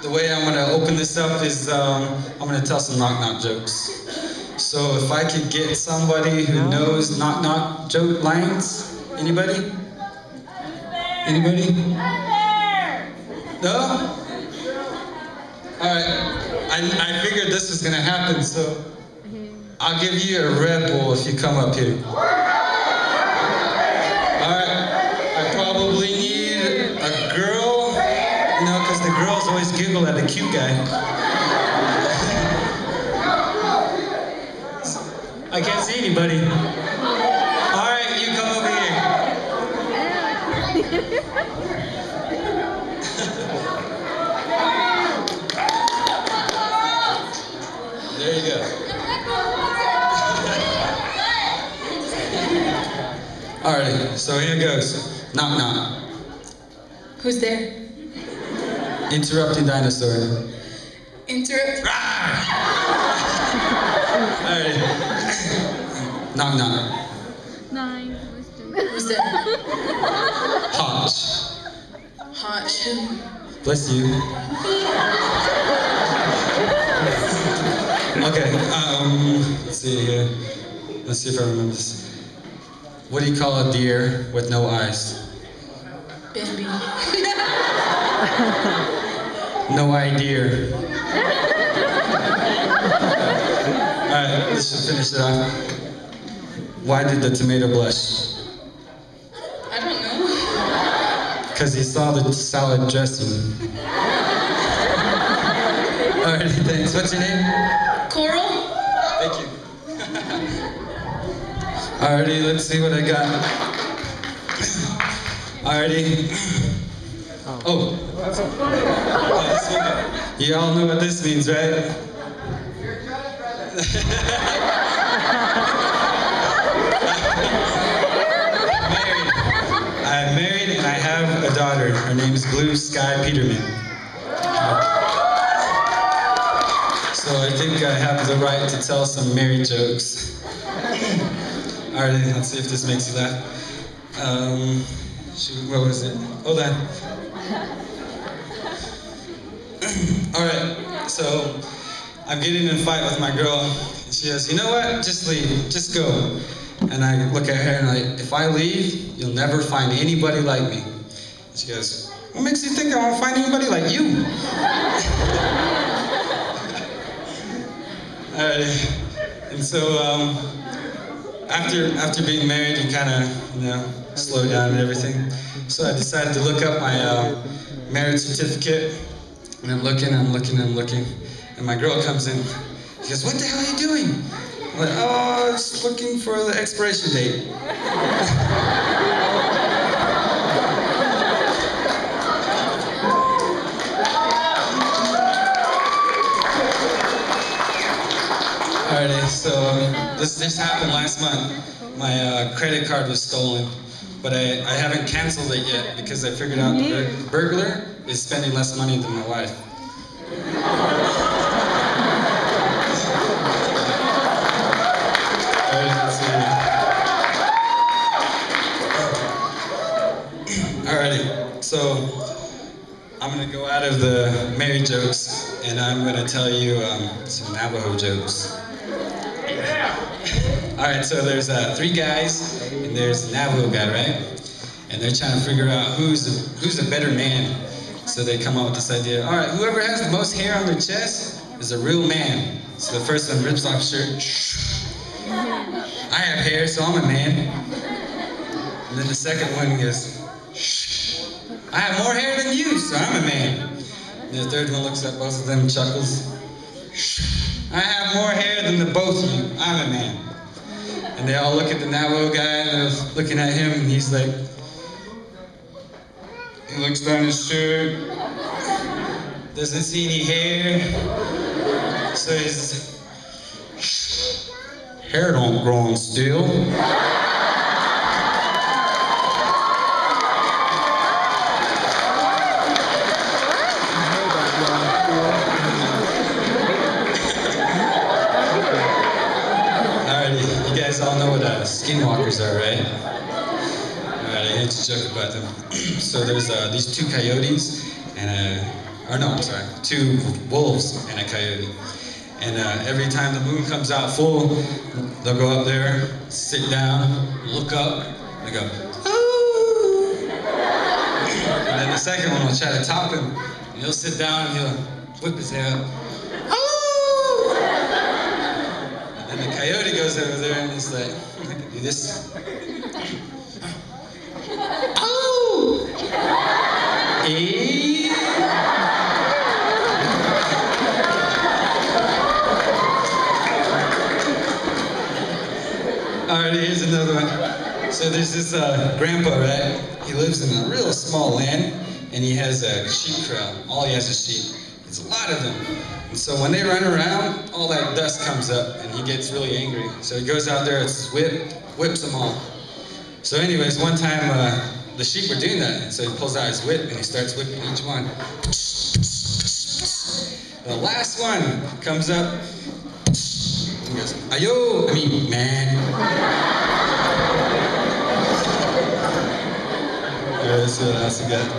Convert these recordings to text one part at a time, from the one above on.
the way I'm gonna open this up is I'm gonna tell some knock-knock jokes. So if I could get somebody who knows knock-knock joke lines, anybody? Anybody? No? All right. I figured this was gonna happen, so I'll give you a Red Bull if you come up here. All right. I probably need a girl, you know, because the girls always giggle at the cute guy. I can't see anybody. All right, you come over here. There you go. Alrighty, so here goes. Knock knock. Who's there? Interrupting dinosaur. Interrupt. Alright. Knock knock. Nine. Who's there? Hotch. Hotch. Bless you. Okay, let's see here. Let's see if I remember this. What do you call a deer with no eyes? Bambi. No idea. Alright, let's just finish it off. Why did the tomato blush? I don't know. Because he saw the salad dressing. Alright, thanks. What's your name? Coral? Thank you. Alrighty, let's see what I got. Alrighty. Oh, this one. You all know what this means, right? I'm married and I have a daughter. Her name is Blue Sky Peterman. So I think I have the right to tell some married jokes. Alright, let's see if this makes you laugh. Shoot, what was it? Hold on. Alright, so I'm getting in a fight with my girl. And she goes, you know what? Just leave. Just go. And I look at her and if I leave, you'll never find anybody like me. And she goes, what makes you think I won't find anybody like you? Alright, and so after being married, you kind of, you know, slow down and everything. So I decided to look up my marriage certificate, and I'm looking, and my girl comes in. She goes, what the hell are you doing? I'm like, oh, just looking for the expiration date. Alrighty, so this happened last month. My credit card was stolen, but I haven't canceled it yet because I figured out the burglar is spending less money than my wife. Alrighty, so I'm gonna go out of the married jokes and I'm gonna tell you some Navajo jokes. Alright, so there's 3 guys and there's a Navajo guy, right? And they're trying to figure out who's a better man. So they come up with this idea. Alright, whoever has the most hair on their chest is a real man. So the first one rips off his shirt. I have hair, so I'm a man. And then the second one goes, I have more hair than you, so I'm a man. And the third one looks at both of them and chuckles. I have more hair than the both of you, I'm a man. And they all look at the Navajo guy and they're looking at him and he's like, he looks down his shirt, doesn't see any hair, so his hair don't grow on still. You guys all know what skinwalkers are, right? Alright, I hate to joke about them. So there's these 2 coyotes, and or no, I'm sorry, 2 wolves and a coyote. And every time the moon comes out full, they'll go up there, sit down, look up, and they go, "Ooh!" And then the second one will try to top him. And he'll sit down and he'll whip his head up, "Ooh!" And then the coyote goes over there and he's like, I can do this. "Oh! Alright, here's another one. So there's this grandpa, right? He lives in a real small land, and he has a sheep crowd. All he has is sheep. There's a lot of them. And so when they run around, all that dust comes up, and he gets really angry. So he goes out there with his whip, whips them all. So anyways, one time the sheep were doing that, so he pulls out his whip, and he starts whipping each one. The last one comes up, he goes, "Ayo!" I mean, man. Alright, let's see what else we got.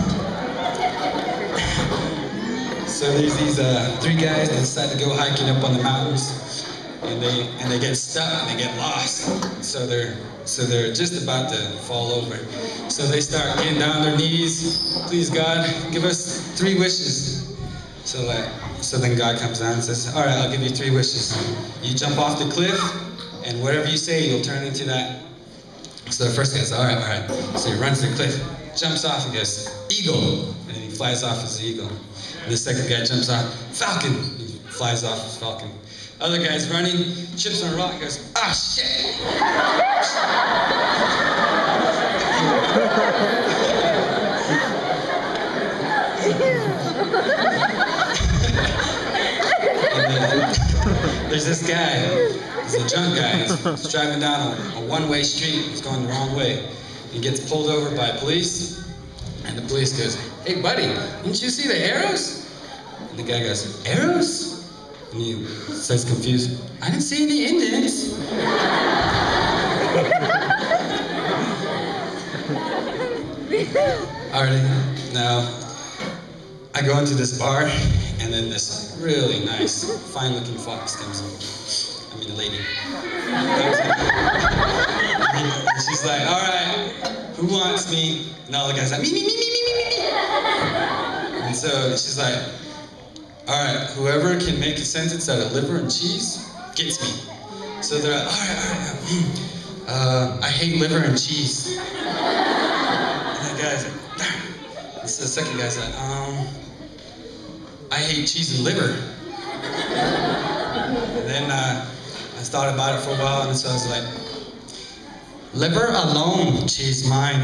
So there's these 3 guys that decide to go hiking up on the mountains, and they get stuck and they get lost. So they're just about to fall over. So they start getting down on their knees. "Please God, give us 3 wishes." So then God comes down and says, "All right, I'll give you 3 wishes. You jump off the cliff, and whatever you say, you'll turn into that." So the first guy says, all right. So he runs the cliff, jumps off, and goes, "Eagle," and he flies off as an eagle. And the second guy jumps off, "Falcon," he flies off as falcon. Other guy's running, trips on a rock, and goes, "Ah, shit!" There's this guy, he's a drunk guy, he's driving down a one-way street, he's going the wrong way. He gets pulled over by police, and the police goes, "Hey buddy, didn't you see the arrows?" And the guy goes, "Arrows?" And he says confused, "I didn't see any Indians." Alrighty, now I go into this bar, and then this really nice, fine-looking fox comes in. I mean, a lady. And she's like, "All right, who wants me?" And all the guys are like, "Me." And so she's like, "All right, whoever can make a sentence out of liver and cheese gets me." So they're like, all right. I hate liver and cheese. And the guy's like, "Darn." And so the second guy's like, I hate cheese and liver. And then I thought about it for a while, and so I was like, "Liver alone, cheese mine."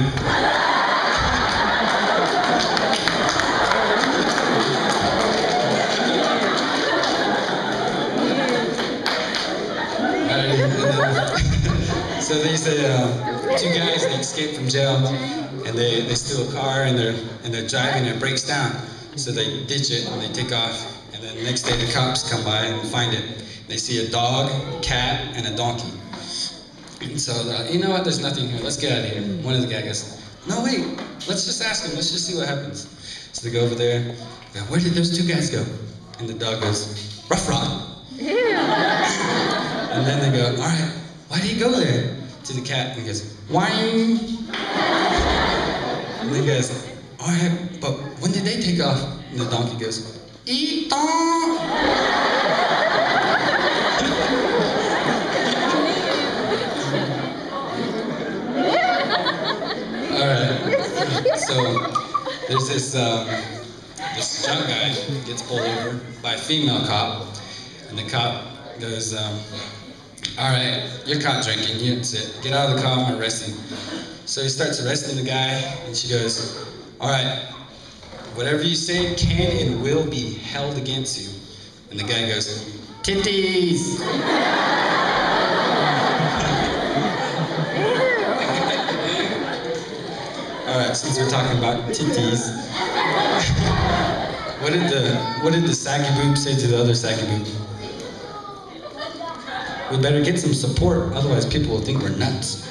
So these 2 guys, they escape from jail, and they steal a car, and they're driving, and it breaks down. So they ditch it and they take off, and then the next day the cops come by and find it. They see a dog, a cat, and a donkey. And so they're like, "You know what, there's nothing here, let's get out of here." One of the guys goes, "No, wait, let's just ask him, let's just see what happens." So they go over there, they go, "Where did those 2 guys go?" And the dog goes, "Rough rock." And then they go, "All right, why did he go there?" To the cat, and he goes, "Whine." And then he goes, "All right, but when did they take off?" And the donkey goes, "Eat-on." All right, so there's this drunk guy gets pulled over by a female cop, and the cop goes, "All right, you're caught drinking, you sit. Get out of the car, I'm arresting." So he starts arresting the guy, and she goes, "All right, whatever you say can and will be held against you." And the guy goes, "Titties!" All right, since we're talking about titties, what did the saggy boob say to the other saggy boob? "We better get some support, otherwise people will think we're nuts."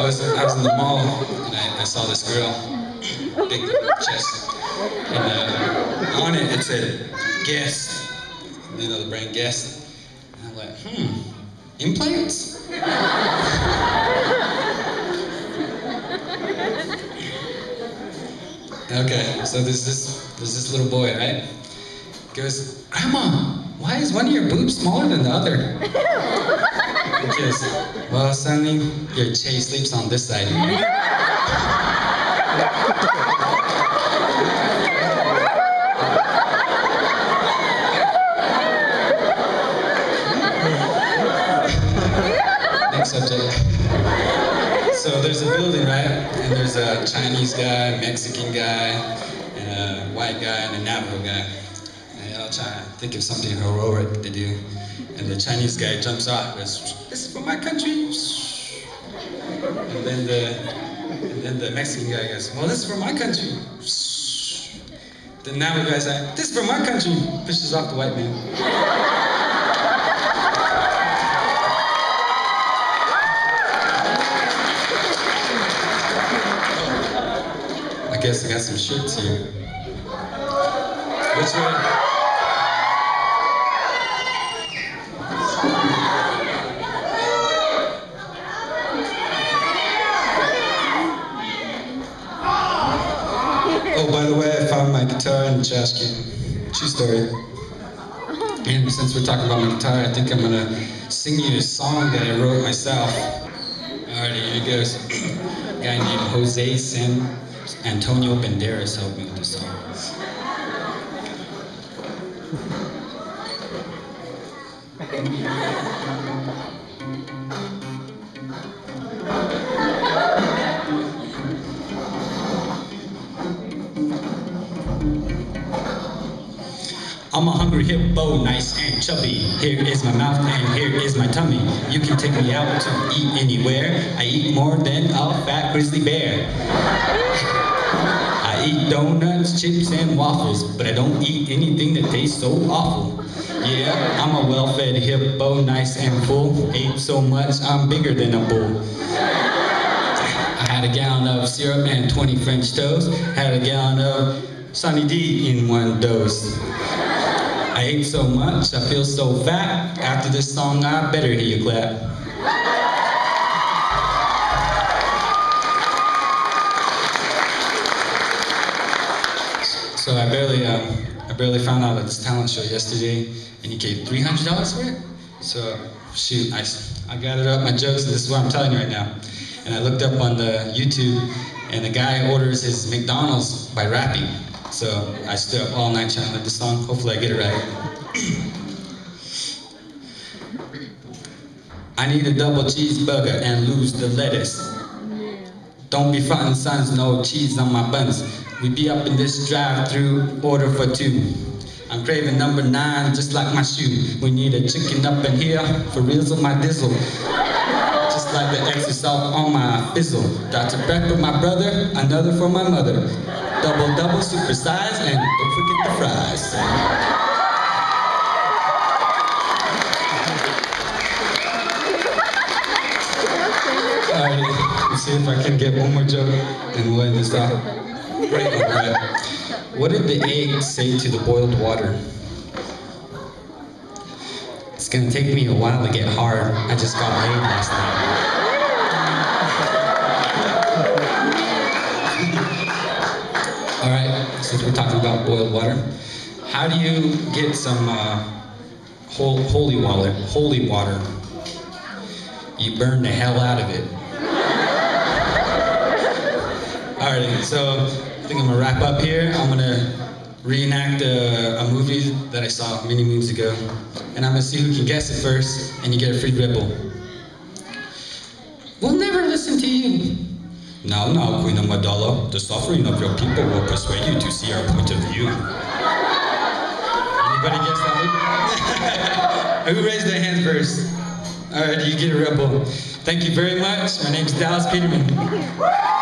was in the mall and I saw this girl, big chest, and on it said Guest. You know the brand Guest. And I'm like, implants? Okay, so there's this little boy, right? He goes, Grandma, why is one of your boobs smaller than the other? Because, well, Sonny, your Che sleeps on this side. Next subject. So there's a building, right? And there's a Chinese guy, Mexican guy, and a white guy, and a Navajo guy. And they're all trying to think of something heroic to do. And the Chinese guy jumps off and goes, "This is for my country." And then the Mexican guy goes, "Well, this is for my country." The Navajo guy's like, "This is for my country." Pushes off the white man. I guess I got some shirts here. Which way? Oh, by the way, I found my guitar in the trash can. True story. And since we're talking about my guitar, I think I'm gonna sing you a song that I wrote myself. Alrighty, here it goes. A guy named Jose San Antonio Banderas helped me with this song. I'm a hungry hippo, nice and chubby. Here is my mouth and here is my tummy. You can take me out to eat anywhere. I eat more than a fat grizzly bear. I eat donuts, chips, and waffles, but I don't eat anything that tastes so awful. Yeah, I'm a well-fed hippo, nice and full. Ate so much, I'm bigger than a bull. I had a gallon of syrup and 20 French toast. Had a gallon of Sunny D in one dose. I ate so much, I feel so fat. After this song, I better hear you clap. So I barely found out at this talent show yesterday, and he gave $300 for it. So shoot, I gathered up my jokes, and this is what I'm telling you right now. And I looked up on the YouTube, and the guy orders his McDonald's by rapping. So I stayed up all night trying to learn the song. Hopefully I get it right. I need a double cheeseburger and lose the lettuce. Don't be frontin' sons, no cheese on my buns. We be up in this drive-thru, order for two. I'm craving number 9, just like my shoe. We need a chicken up in here, for reals on my dizzle. Just like the extra salt on my fizzle. Dr. Pepper, my brother, another for my mother. Double, double, super size, and don't forget the fries. Alright, let's see if I can get one more joke, and we'll end this off. Great one, right? What did the egg say to the boiled water? It's gonna take me a while to get hard. I just got laid last night. Alright, since we're talking about boiled water, how do you get some holy water? You burn the hell out of it. Alrighty, so I think I'm gonna wrap up here. I'm gonna reenact a movie that I saw many moons ago, and I'm gonna see who can guess it first, and you get a free ripple. We'll never listen to you. Now, Queen Amidala, the suffering of your people will persuade you to see our point of view. Anybody guess that one? Who raised their hand first? All right, you get a rebel. Thank you very much. My name's Dallas Peterman.